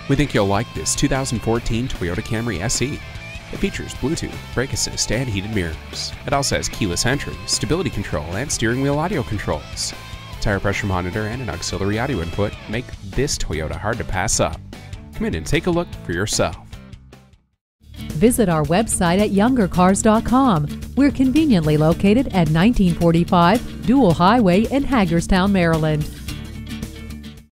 We think you'll like this 2014 Toyota Camry SE. It features Bluetooth, brake assist, and heated mirrors. It also has keyless entry, stability control, and steering wheel audio controls. Tire pressure monitor and an auxiliary audio input make this Toyota hard to pass up. Come in and take a look for yourself. Visit our website at youngercars.com. We're conveniently located at 1945 Dual Highway in Hagerstown, Maryland.